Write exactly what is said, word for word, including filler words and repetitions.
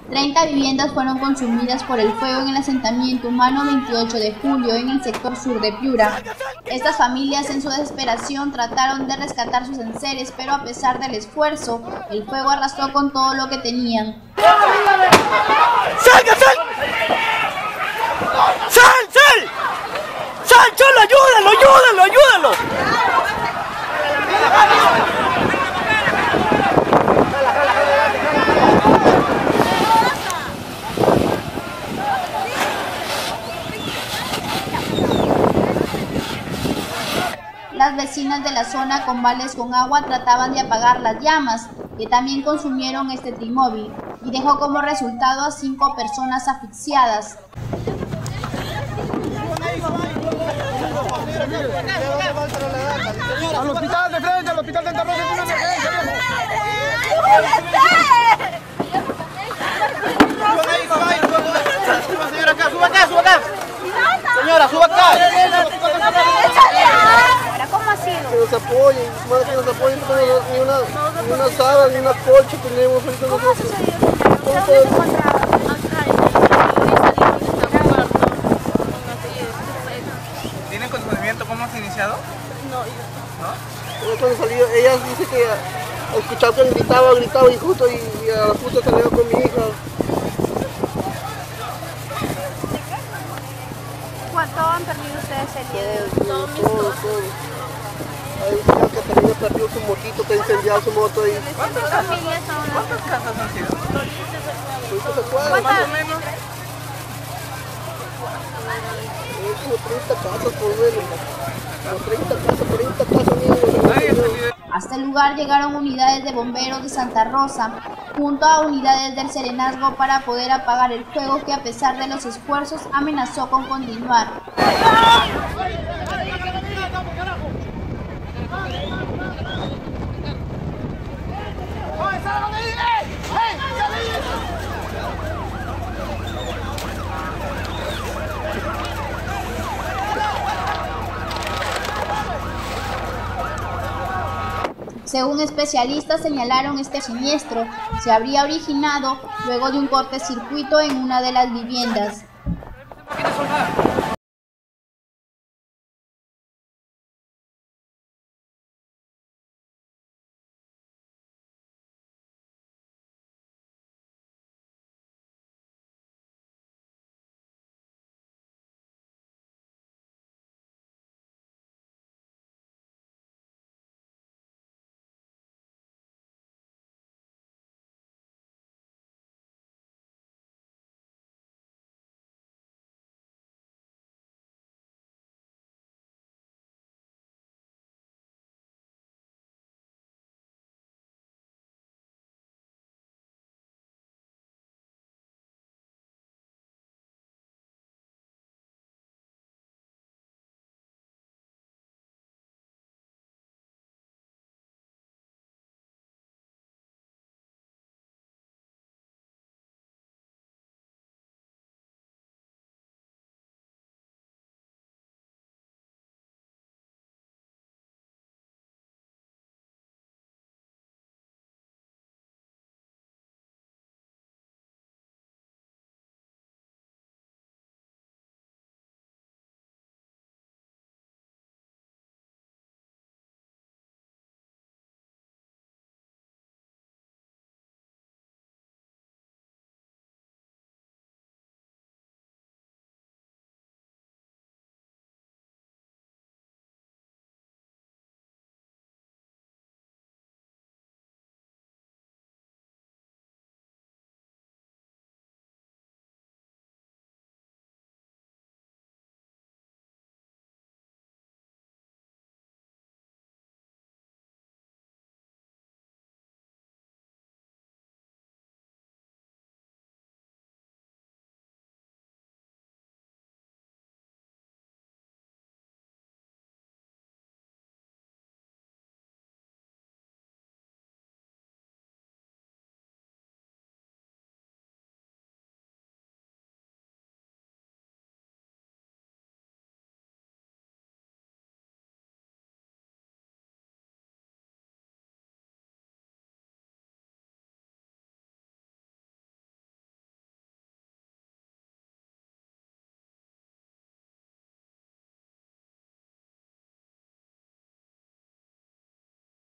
treinta viviendas fueron consumidas por el fuego en el asentamiento humano veintiocho de julio en el sector sur de Piura. Estas familias en su desesperación trataron de rescatar sus enseres, pero a pesar del esfuerzo, el fuego arrasó con todo lo que tenían. ¡Salga, sal! ¡Sal, sal! ¡Sal, sal! ¡Ayúdalo, ayúdalo, ayúdalo! Las vecinas de la zona con vales con agua trataban de apagar las llamas, que también consumieron este trimóvil, y dejó como resultado a cinco personas asfixiadas. Al hospital de frente, al hospital de Santa Rosa, es una emergencia. Señora, acá, suba acá, suba acá. Señora, suba acá. ¿Cómo ha sido? Que nos apoyen, más que nos apoyen, no tenemos ni una, ni una sábana, ni una colcha tenemos ahorita nosotros. ¿Tienen conocimiento cómo se ha iniciado? No, ¿No? Cuando salió, ella dice que al escuchar que gritaba, gritaba y justo y, y a la justo salió con mi hija. ¿Cuánto han perdido ustedes el día de hoy? Todo, todo, todo. Hay un señor que también perdió su motito, que incendiado su moto ahí. ¿Cuántas familias son? ¿Cuántas casas han sido? Ahorita se cuadra. Más o menos. Hay como treinta casas por menos. Como treinta casas, cuarenta casas mías. Hasta el lugar llegaron unidades de bomberos de Santa Rosa, junto a unidades del Serenazgo para poder apagar el fuego que a pesar de los esfuerzos amenazó con continuar. Según especialistas señalaron, este siniestro se habría originado luego de un cortocircuito en una de las viviendas.